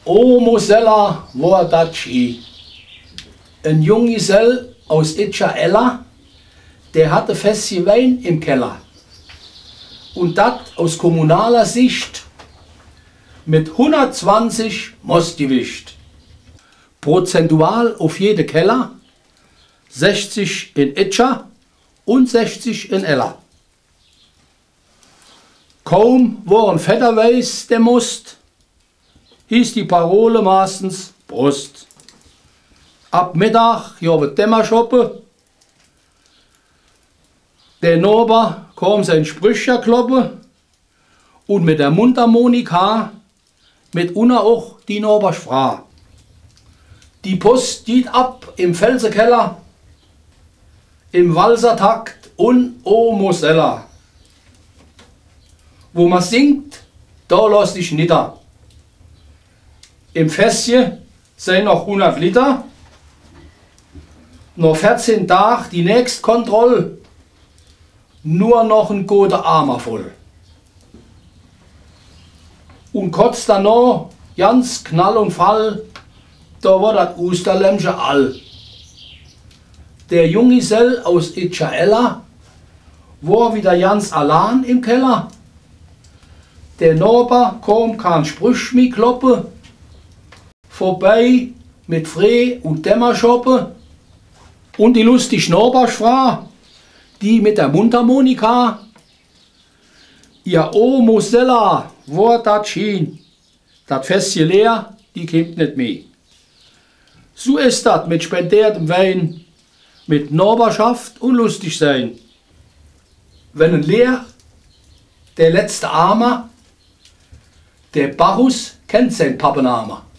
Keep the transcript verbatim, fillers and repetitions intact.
O Mosella war dat schi. Ein Junggesell aus Itchaella, der hatte Fässchen Wein im Keller. Und das aus kommunaler Sicht mit hundertzwanzig Mostgewicht. Prozentual auf jede Keller, sechzig in Itscha und sechzig in Ella. Kaum war ein Vetter weiß, der Most, hieß die Parole meistens Brust. Ab Mittag, ja, wird Dämmerschoppe. Der Nober kam sein Sprücher kloppe und mit der Mundharmonika mit unna auch die Nober sprach. Die Post geht ab im Felsenkeller, im Walsertakt und O Mosella. Wo man singt, da lass dich nieder. Im Fässchen sind noch hundert Liter. Noch vierzehn Tage die nächste Kontrolle. Nur noch ein guter Armer voll. Und kurz danach, ganz Knall und Fall, da war das Osterlämmchen all. Der Junggesell aus Itchaella war wieder ganz allein im Keller. Der Nober kam kein Sprüch mehr kloppe, vorbei mit Freh und Dämmerschoppe und die lustige Noberschwar, die mit der Mundharmonika. Ja, O Mosella, war dat schien, dat Fässchen leer, die kommt nicht mehr. So ist dat mit spendiertem Wein, mit Noberschaft und lustig sein. Wenn ein leer, der letzte Armer, der Bacchus kennt sein Pappenarmer.